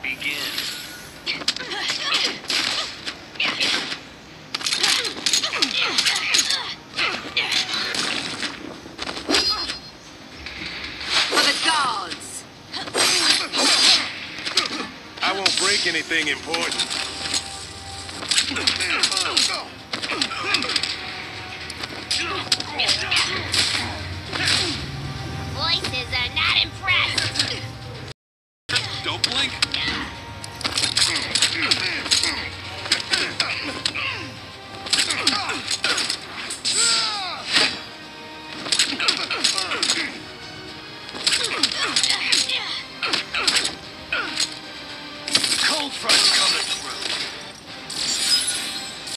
begin. For the gods! I won't break anything important.